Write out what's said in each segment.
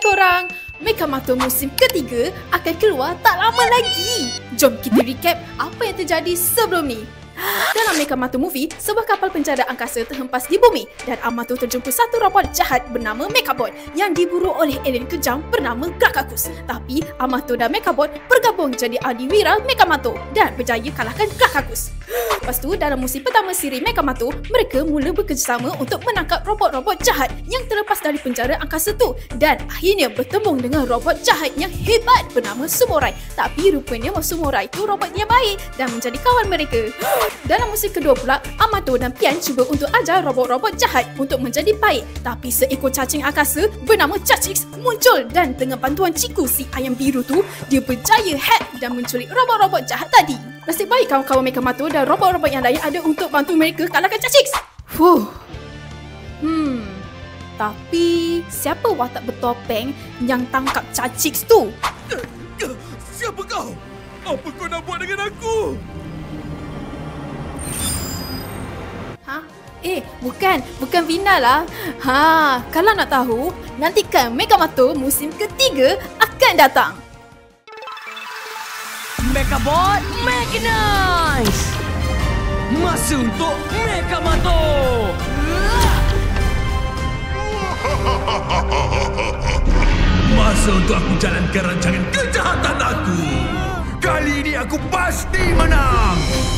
korang, Mekamato musim ketiga akan keluar tak lama lagi. Jom kita recap apa yang terjadi sebelum ni. Dalam Mekamato Movie, sebuah kapal penjara angkasa terhempas di bumi dan Amato terjumpa satu robot jahat bernama Mekabot yang diburu oleh alien kejam bernama Krakakus. Tapi Amato dan Mekabot bergabung jadi adiwira Mekamato dan berjaya kalahkan Krakakus. Lepas tu, dalam musim pertama siri Mekamato, mereka mula bekerjasama untuk menangkap robot-robot jahat yang terlepas dari penjara angkasa tu dan akhirnya bertembung dengan robot jahat yang hebat bernama Sumorai. Tapi rupanya Sumorai tu robot yang baik dan menjadi kawan mereka. Dalam musim kedua pula, Amato dan Pian cuba untuk ajar robot-robot jahat untuk menjadi baik. Tapi seekor cacing angkasa bernama Chachix muncul dan dengan bantuan Chiku si ayam biru tu, dia berjaya hack dan menculik robot-robot jahat tadi. Nasib baik kawan-kawan Mekamato dan robot-robot yang lain ada untuk bantu mereka kalahkan Chachix. Tapi siapa watak bertopeng yang tangkap Chachix tu? Siapa kau? Apa kau nak buat dengan aku? Bukan Vina lah. Kalau nak tahu, nantikan Mekamato musim ketiga akan datang. Mekabot Mechanize! Masa untuk Mekamato! Masa untuk aku jalankan rancangan kejahatan aku. Kali ini aku pasti menang.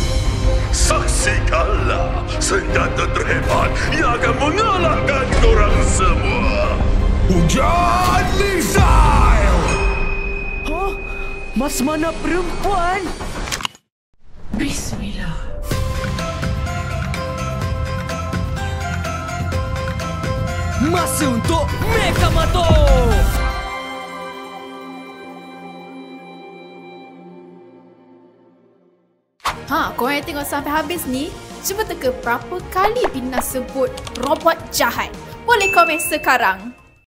Saksikanlah senjata terhebat yang akan mengalahkan korang semua. Hujan Misail! Mas mana perempuan? Bismillah. Masa untuk Mekamato! Korang yang tengok sampai habis ni, cuba teka berapa kali Vina sebut robot jahat. Boleh komen sekarang.